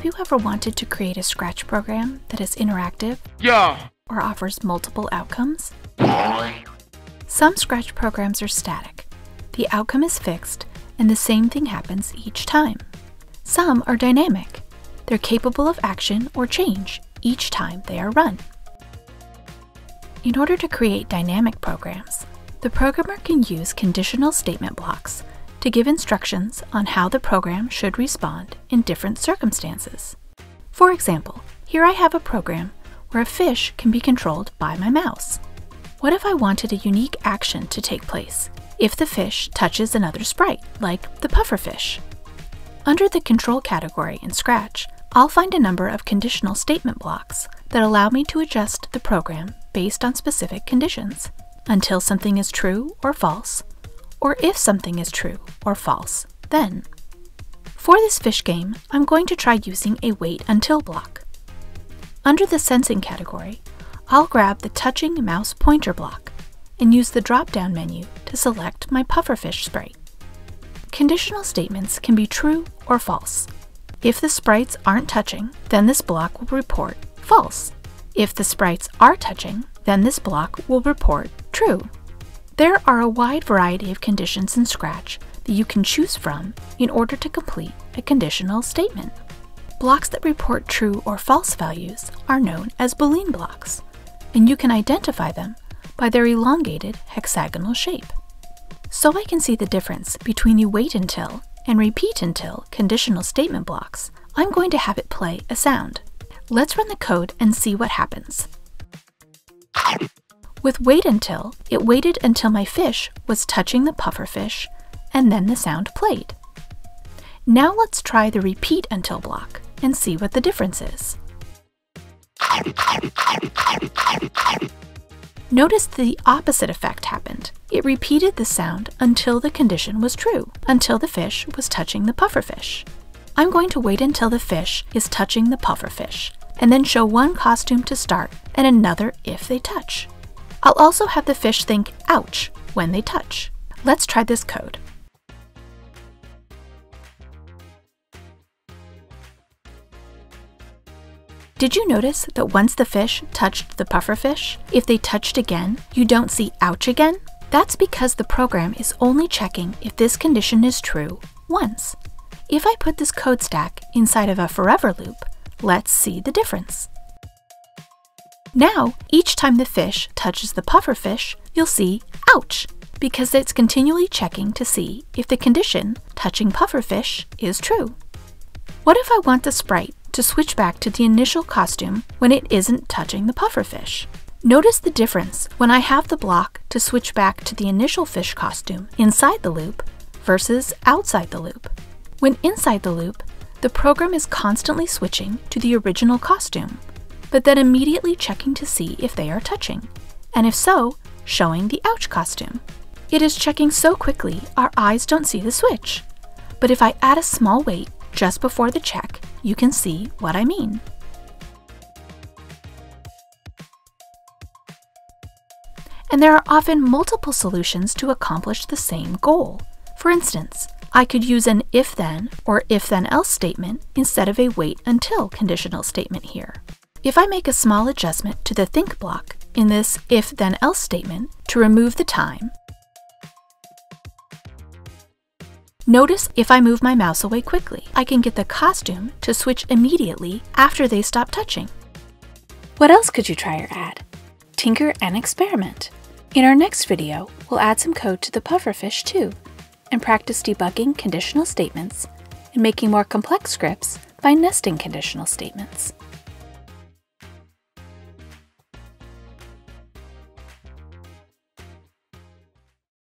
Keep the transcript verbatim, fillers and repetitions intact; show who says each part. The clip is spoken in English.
Speaker 1: Have you ever wanted to create a Scratch program that is interactive?
Speaker 2: Yeah.
Speaker 1: Or offers multiple outcomes? Some Scratch programs are static. The outcome is fixed, and the same thing happens each time. Some are dynamic. They're capable of action or change each time they are run. In order to create dynamic programs, the programmer can use conditional statement blocks to give instructions on how the program should respond in different circumstances. For example, here I have a program where a fish can be controlled by my mouse. What if I wanted a unique action to take place if the fish touches another sprite, like the pufferfish? Under the control category in Scratch, I'll find a number of conditional statement blocks that allow me to adjust the program based on specific conditions, until something is true or false, or if something is true or false, then. For this fish game, I'm going to try using a wait until block. Under the sensing category, I'll grab the touching mouse pointer block and use the drop-down menu to select my pufferfish sprite. Conditional statements can be true or false. If the sprites aren't touching, then this block will report false. If the sprites are touching, then this block will report true. There are a wide variety of conditions in Scratch that you can choose from in order to complete a conditional statement. Blocks that report true or false values are known as Boolean blocks, and you can identify them by their elongated hexagonal shape. So I can see the difference between the wait until and repeat until conditional statement blocks, I'm going to have it play a sound. Let's run the code and see what happens. With wait until, it waited until my fish was touching the pufferfish, and then the sound played. Now let's try the repeat until block and see what the difference is. Notice the opposite effect happened. It repeated the sound until the condition was true, until the fish was touching the pufferfish. I'm going to wait until the fish is touching the pufferfish, and then show one costume to start and another if they touch. I'll also have the fish think ouch when they touch. Let's try this code. Did you notice that once the fish touched the pufferfish, if they touched again, you don't see ouch again? That's because the program is only checking if this condition is true once. If I put this code stack inside of a forever loop, let's see the difference. Now, each time the fish touches the pufferfish, you'll see ouch, because it's continually checking to see if the condition touching pufferfish is true. What if I want the sprite to switch back to the initial costume when it isn't touching the pufferfish? Notice the difference when I have the block to switch back to the initial fish costume inside the loop versus outside the loop. When inside the loop, the program is constantly switching to the original costume, but then immediately checking to see if they are touching, and if so, showing the ouch costume. It is checking so quickly our eyes don't see the switch. But if I add a small wait just before the check, you can see what I mean. And there are often multiple solutions to accomplish the same goal. For instance, I could use an if-then or if-then-else statement instead of a wait until conditional statement here. If I make a small adjustment to the think block in this if-then-else statement to remove the time, notice if I move my mouse away quickly, I can get the costume to switch immediately after they stop touching. What else could you try or add? Tinker and experiment. In our next video, we'll add some code to the pufferfish too, and practice debugging conditional statements and making more complex scripts by nesting conditional statements.